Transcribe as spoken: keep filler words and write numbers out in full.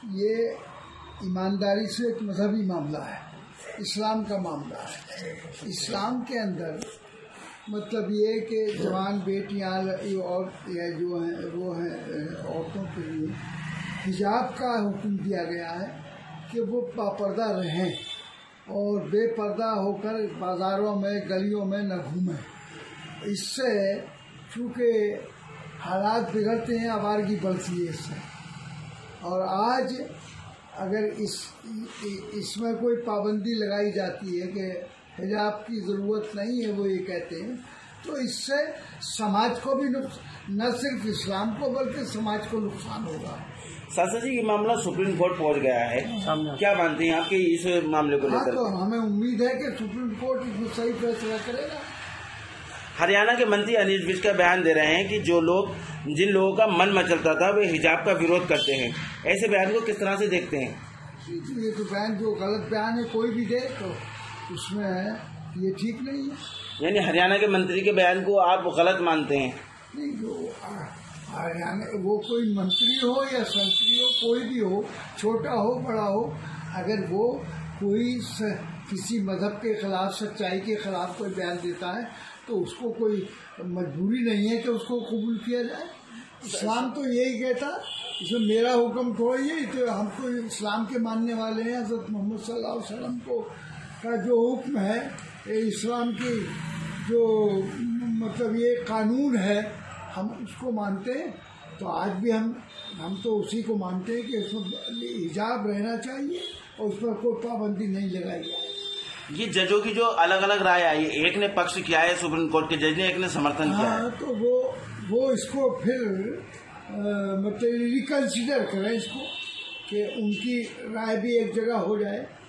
ये ईमानदारी से एक मजहबी मामला है, इस्लाम का मामला है। इस्लाम के अंदर मतलब ये कि जवान बेटियां और या जो हैं वो हैं औरतों के लिए हिजाब का हुक्म दिया गया है कि वो बापर्दा रहें और बेपर्दा होकर बाज़ारों में गलियों में न घूमें। इससे चूँकि हालात बिगड़ते हैं, आवारगी बढ़ती है इससे। और आज अगर इस इसमें कोई पाबंदी लगाई जाती है कि हिजाब की ज़रूरत नहीं है, वो ये कहते हैं, तो इससे समाज को भी नुकसान, न सिर्फ इस्लाम को बल्कि समाज को नुकसान होगा। शास्त्री जी, ये मामला सुप्रीम कोर्ट पहुंच गया है, क्या मानते हैं आपके इस मामले को लेकर? तो हमें उम्मीद है कि सुप्रीम कोर्ट इसमें सही फैसला करेगा। हरियाणा के मंत्री अनिल विज का बयान दे रहे हैं कि जो लोग जिन लोगों का मन मचलता था वे हिजाब का विरोध करते हैं। ऐसे बयान को किस तरह से देखते हैं? ये तो बयान जो गलत बयान है कोई भी दे तो उसमें ये ठीक नहीं है। यानी हरियाणा के मंत्री के बयान को आप गलत मानते हैं? नहीं, जो हरियाणा वो कोई मंत्री हो या संतरी हो, कोई भी हो, छोटा हो बड़ा हो, अगर वो कोई स, किसी मजहब के खिलाफ, सच्चाई के खिलाफ कोई बयान देता है तो उसको कोई मजबूरी नहीं है कि उसको कबूल किया जाए। इस्लाम तो यही कहता, इसमें मेरा हुक्म थोड़ी है, तो हम तो इस्लाम के मानने वाले हैं। हज़रत मोहम्मद सल्लल्लाहु अलैहि वसल्लम को का जो हुक्म है, इस्लाम की जो मतलब ये कानून है, हम उसको मानते हैं। तो आज भी हम हम तो उसी को मानते हैं कि इसमें हिजाब रहना चाहिए और उस पर कोई पाबंदी नहीं लगाई जाए। ये जजों की जो अलग अलग राय आई, एक ने पक्ष किया है सुप्रीम कोर्ट के जज ने, एक ने समर्थन किया है, तो वो वो इसको फिर आ, मतलब रिकंसिडर करें इसको कि उनकी राय भी एक जगह हो जाए।